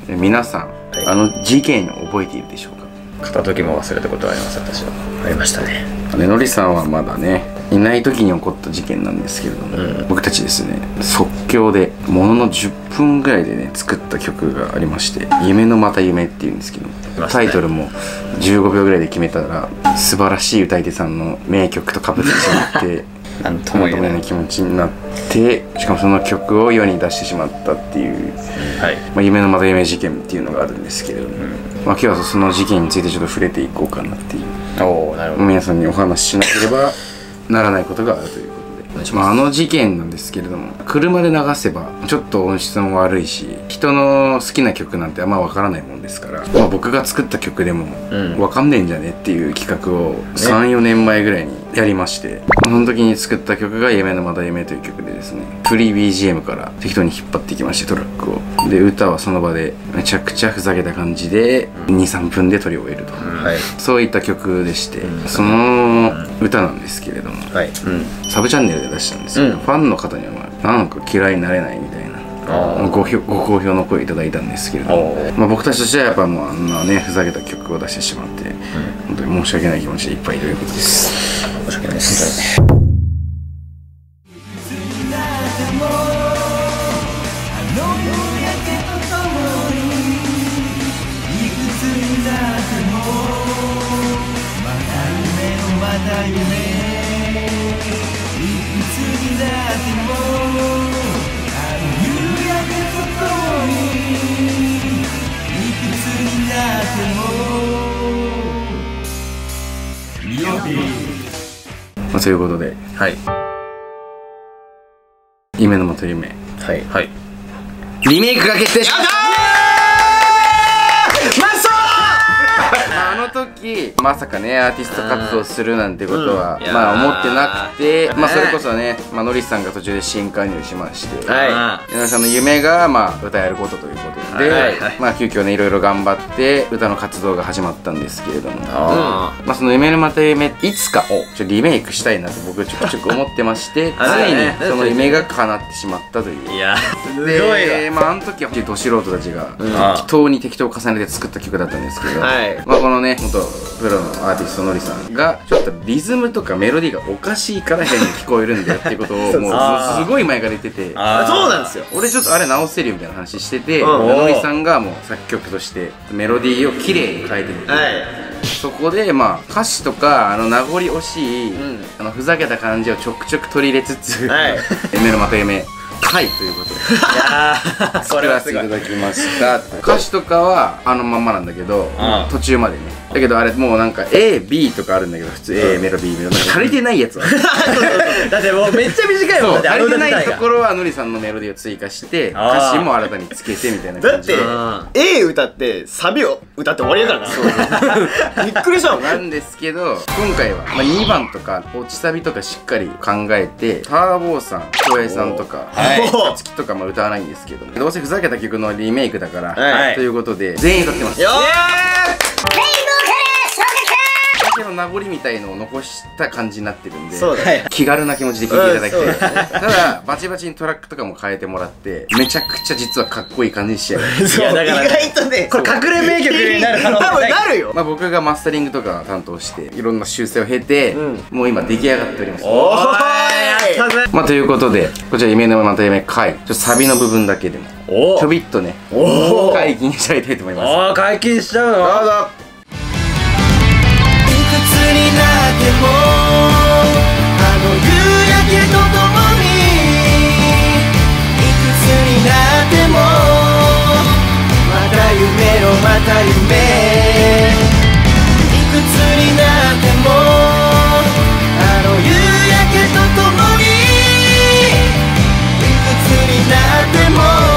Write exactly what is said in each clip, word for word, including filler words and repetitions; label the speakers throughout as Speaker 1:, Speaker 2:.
Speaker 1: 皆さん、はい、あの事件を覚えているでしょうか？
Speaker 2: 片時も忘れたことはあります。私はありましたね。
Speaker 1: ねのりさんはまだねいない時に起こった事件なんですけれども、うん、僕たちですね即興でもののじゅっぷんぐらいでね作った曲がありまして「夢のまた夢」っていうんですけど、ね、タイトルもじゅうごびょうぐらいで決めたら素晴らしい歌い手さんの名曲とかぶってしまって
Speaker 2: なんとも言えない
Speaker 1: 気持ちになって、しかもその曲を世に出してしまったっていう、はいまあ、夢のまた夢事件っていうのがあるんですけれども、うんまあ、今日はその事件についてちょっと触れていこうかなっていう、おーなるほど、皆さんにお話ししなければならないことがあるということで、まあ、あの事件なんですけれども、車で流せばちょっと音質も悪いし人の好きな曲なんてあんま分からないもんですから、まあ、僕が作った曲でも分かんねえんじゃねっていう企画をさんよねんまえぐらいにやりまして、その時に作った曲が「夢のまた夢」という曲でですね、フリー ビージーエム から適当に引っ張ってきましてトラックをで、歌はその場でめちゃくちゃふざけた感じでにさんぷんで撮り終えると、うんはい、そういった曲でして、うん、その歌なんですけれども、はいうん、サブチャンネルで出したんですけど、うん、ファンの方には、まあ、なんか嫌いになれないみたいなご, ご好評の声いただいたんですけれども、まあ、僕たちとしてはやっぱもうあんなねふざけた曲を出してしまって、うん、本当に申し訳ない気持ちでいっぱいということです。
Speaker 2: 申し訳ないです。
Speaker 1: まあ、そういうことで、はい、夢のまた夢、はい、はい、リメイクが決定しました。あの時まさかねアーティスト活動するなんてことは、うん、まあ思ってなくて、まあそれこそね、まあ、ノリスさんが途中で新加入しまして、はい、皆さんの夢がまあ歌えることということで、はいはい、まあ急遽ねいろいろ頑張って歌の活動が始まったんですけれども、あ、うん、まあその夢のまた夢いつかちょリメイクしたいなと僕ちょくちょく思ってましてついにその夢が叶ってしまったという。いやすごいで、まああの時はど素人たちが適当に適当を重ねて作った曲だったんですけど、はい、まあこのね元プロのアーティストのりさんがちょっとリズムとかメロディーがおかしいから変に聞こえるんだよっていうことをもうすごい前から言ってて、
Speaker 2: あそうなんですよ。
Speaker 1: 俺ちょっとあれ直せるよみたいな話してて、のりさんがもう作曲としてメロディーをきれいに変えてみて、はい、そこでまあ歌詞とかあの名残惜しい、うん、あのふざけた感じをちょくちょく取り入れつつ、はい、夢のまた夢はいということで作らせていただきました。歌詞とかはあのまんまなんだけど、うん、途中までねだけどあれもうなんか エービー とかあるんだけど普通 A メロ B メロ足りてないやつは
Speaker 2: だってもうめっちゃ短いもん。
Speaker 1: 足りてないところはのりさんのメロディーを追加して歌詞も新たにつけてみたいな感じで、
Speaker 3: だって A 歌ってサビを歌って終わりやからなびっくりしたもん
Speaker 1: なんですけど今回は、まあ、にばんとか落ちサビとかしっかり考えてターボーさん京平さんとかあつきとかも歌わないんですけどどうせふざけた曲のリメイクだから、はい、ということで全員歌ってます。よーの名残みたいのを残した感じになってるんで、気軽な気持ちで聴いていただきたい、うん、ただバチバチにトラックとかも変えてもらってめちゃくちゃ実はかっこいい感じに仕上がる。
Speaker 3: いやだから意外とねこれ隠れ名曲になる可能性多分なるよ。
Speaker 1: まあ僕がマスタリングとか担当していろんな修正を経て、うん、もう今出来上がっております。おーまあということでこちら夢のまた夢回ちょっとサビの部分だけでもちょびっとね解禁しちゃいたいと思います。
Speaker 2: おお解禁しちゃうの。どうぞ。
Speaker 4: になってもあの夕焼けとともにいくつになってもまた夢のまた夢いくつになってもあの夕焼けとともにいくつになっても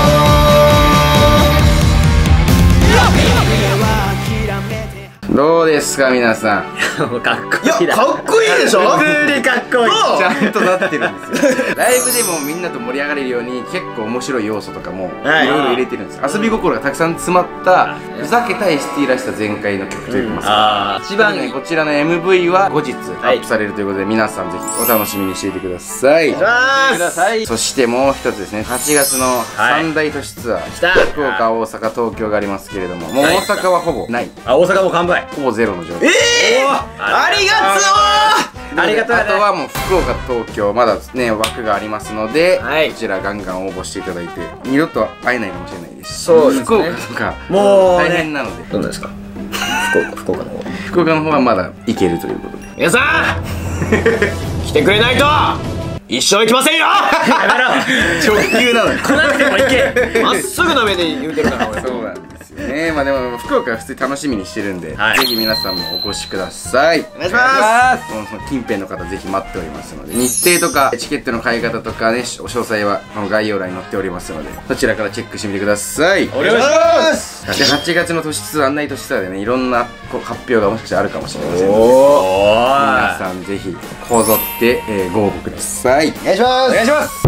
Speaker 1: どうですか皆さん。
Speaker 2: かっこいい。
Speaker 3: いやかっこいいでしょ。
Speaker 2: 普通にかっこいい。
Speaker 1: ちゃんとなってるんですよ。ライブでもみんなと盛り上がれるように結構面白い要素とかもいろいろ入れてるんですよ。遊び心がたくさん詰まったふざけた エスティー らしさ全開の曲といいますか、一番ねこちらの エムブイ は後日アップされるということで、皆さんぜひお楽しみにしていてください。そしてもう一つですね、はちがつの三大都市ツアー、福岡、大阪、東京がありますけれども、もう大阪はほぼない、
Speaker 2: あ、大阪も完売、
Speaker 1: ほぼゼロの状態。
Speaker 3: ええ、ありがとう。
Speaker 2: ありがとう。
Speaker 1: あとはもう福岡、東京まだね枠がありますので、
Speaker 3: はい、
Speaker 1: こちらガンガン応募していただいて、二度と会えないかもしれないですし、
Speaker 3: そうですね、
Speaker 1: 福岡とか
Speaker 2: もう
Speaker 1: 大変なので。
Speaker 2: どうなんですか、福岡、福岡の方
Speaker 1: 福岡の方はまだ行けるということで、
Speaker 3: 皆さん来てくれないと一生行きませんよ。
Speaker 1: 直球なのよ。
Speaker 2: 来なくても行け。
Speaker 3: まっすぐな目で言うてるから俺。
Speaker 1: そうなんですよね。まあでも福岡は普通に楽しみにしてるんで、
Speaker 2: はい、
Speaker 1: ぜひ皆さんもお越しください。
Speaker 3: お願いします。
Speaker 1: その近辺の方ぜひ待っておりますので、日程とかチケットの買い方とかね、詳細はこの概要欄に載っておりますので、そちらからチェックしてみてください。
Speaker 2: お願いします。
Speaker 1: ではちがつの都市ツアー、案内都市ツアーでね、いろんなこう発表がもしかしたらあるかもしれませんので、皆さんぜひこぞって、えー、ご応募ください。
Speaker 3: お願いします。
Speaker 2: お願いします。
Speaker 1: ちょ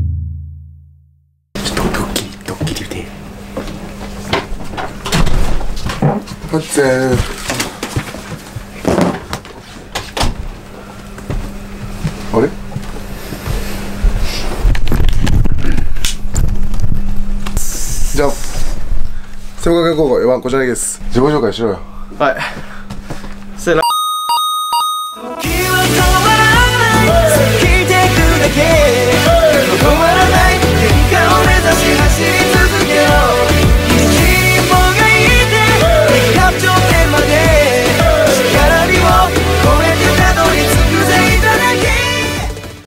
Speaker 1: っとドッキリドッキリで
Speaker 5: はっちゃん、あれじゃあ聖光学院高校よんばんこちらです。自己紹介しろよ。
Speaker 3: はい。せーの。